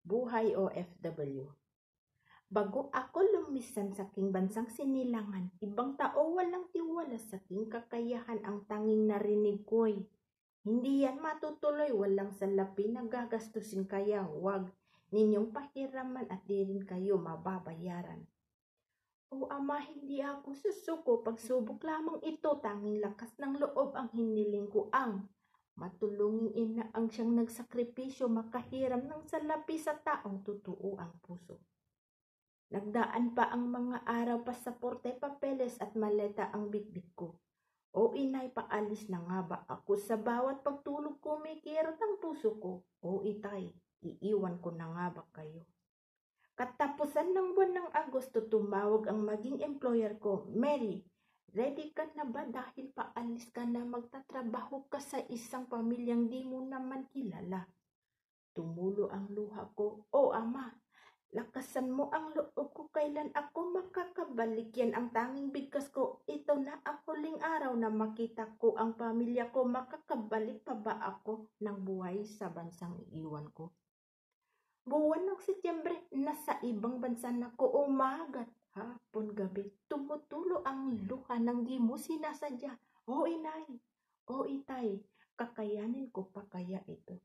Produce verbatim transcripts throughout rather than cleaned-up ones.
Buhay O F W. Bago ako lumisan sa king bansang sinilangan, ibang tao walang tiwala sa king kakayahan ang tanging narinig ko'y, hindi yan matutuloy, walang salapi na gagastusin kaya wag ninyong pahiraman at di rin kayo mababayaran. O Ama, hindi ako susuko, pagsubok lamang ito, tanging lakas ng loob ang hiniling ko ang matulungin ina ang siyang nagsakripisyo, makahiram ng salapi sa taong totoo ang puso. Nagdaan pa ang mga araw, pasaporte, papeles at maleta ang bitbit ko. O inay, paalis na nga ba ako? Sa bawat pagtulog ko may kirot ang puso ko. O itay, iiwan ko na nga ba kayo? Katapusan ng buwan ng Agosto, tumawag ang maging employer ko. Mary, ready ka na ba dahil paalis ka na, magtatrabaho ka sa isang pamilyang di mo naman kilala? Tumulo ang luha ko. O Ama, lakasan mo ang loob ko, kailan ako makakabalik, yan ang tanging bigkas ko. Ito na ang huling araw na makita ko ang pamilya ko, makakabalik pa ba ako ng buhay sa bansang iiwan ko? Buwan ng Setyembre, nasa ibang bansa na ko, umaga't hapon gabi, tumutulo ang luha ng di mo sinasadya. O inay, o itay, kakayanin ko pa kaya ito?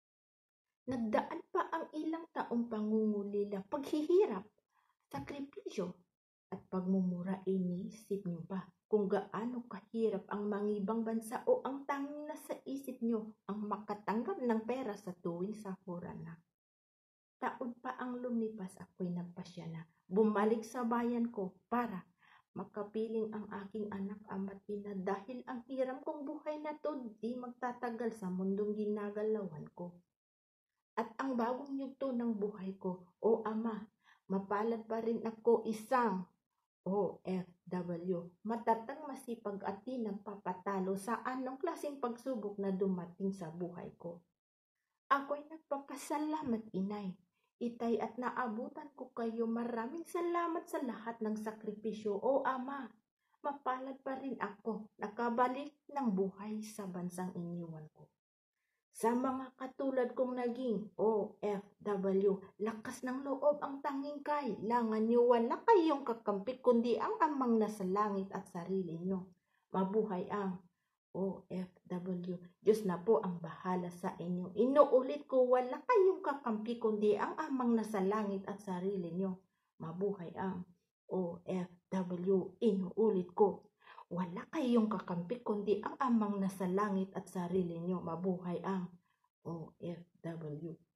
Nagdaan pa ang ilang taong pangungulila, paghihirap, sakripisyo, at pagmumura. Inisip niyo ba kung gaano kahirap ang mangibang bansa o ang tanging nasa isip niyo ang makatanggap ng pera sa tuwing sahuran na? Taon pa ang lumipas, ako'y nagpasya na bumalik sa bayan ko para makapiling ang aking anak, ama't ina, dahil ang hiram kong buhay na to di magtatagal sa mundong ginagalawan ko. At ang bagong yugto ng buhay ko, o Ama, mapalad pa rin ako, isang O F W, matatag, masipag at di nagpapatalo sa anong klaseng pagsubok na dumating sa buhay ko. Ako'y nagpapasalamat, inay, itay, at naabutan ko kayo. Maraming salamat sa lahat ng sakripisyo, o Ama. Mapalad pa rin ako, nakabalik ng buhay sa bansang iniwan ko. Sa mga katulad kong naging O F W, lakas ng loob ang tanging kailangan niyo. Wala kayong kakampi kundi ang amang nasa langit at sarili niyo. Mabuhay ang O F W. Diyos na po ang bahala sa inyo. Inuulit ko, wala kayong kakampi kundi ang amang nasa langit at sarili niyo. Mabuhay ang O F W. Inuulit ko, wala kayong kakampi kundi ang amang nasa langit at sarili niyo. Mabuhay ang O F W.